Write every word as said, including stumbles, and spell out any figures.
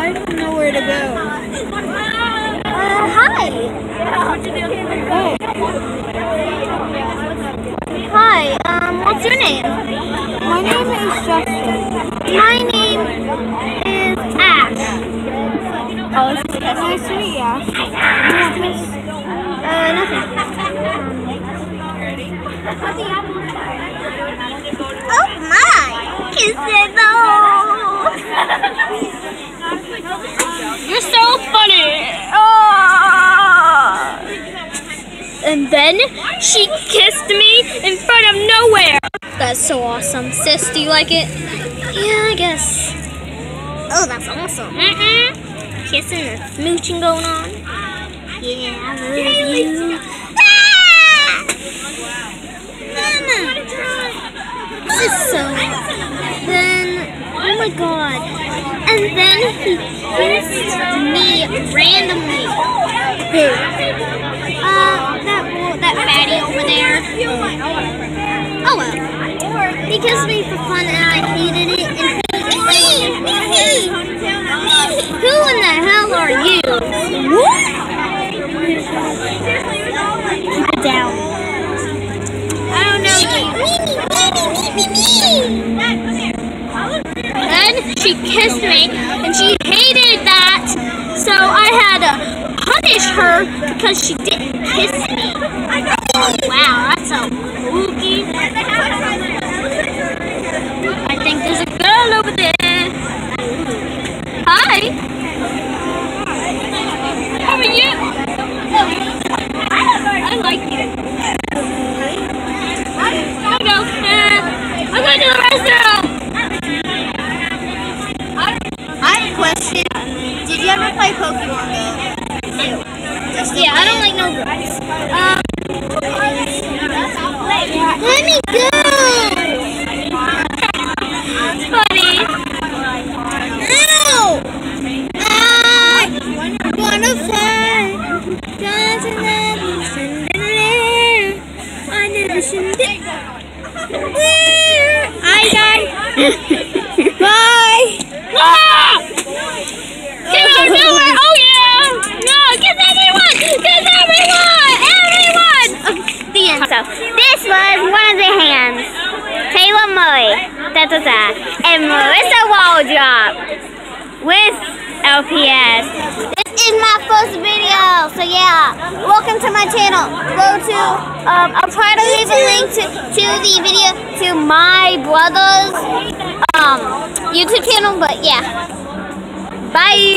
I don't know where to go. Uh, hi. Oh. Hi, um, what's your name? My name is Justin. My name is Ash. Oh, this is Nice to meet you, Ash. Uh, nothing. Oh my! Kisses, You're so funny. Oh. And then she kissed me in front of nowhere. That's so awesome. Sis, do you like it? yeah, I guess. Oh, that's awesome. Mm-mm. Kissing and smooching going on. Yeah, I love you. Ah! Mama! This is so... Then, oh my god. And then he kissed me randomly. Who? Uh, that that fatty over there. Oh well. He kissed me for fun and I hated it. And he, who in the hell are you? What? Keep it down. I don't know you. Then she kissed me and she hated that. So I had to punish her because she didn't kiss me. Wow, that's so spooky. I think there's a girl over there. Hi. How are you? I like you. I'll go. I'm going to the restaurant. I have a question. Did you ever play Pokemon Go? Yeah, I don't like no girls. Um, Let me go! it's funny. Ow! I wanna fly. Doesn't let me send it there. I never send it. Where? I die. Bye! Ah! Get out of nowhere! Oh yeah! No, kiss everyone! Kiss everyone! Everyone! Okay, the end. So, this was one of the hands. Taylor Murray. That's what's that. And Marissa Waldrop with L P S. This is my first video, so yeah, welcome to my channel. Go to, um, I'll try to leave a link to, to the video to my brother's um, YouTube channel, but yeah. Bye!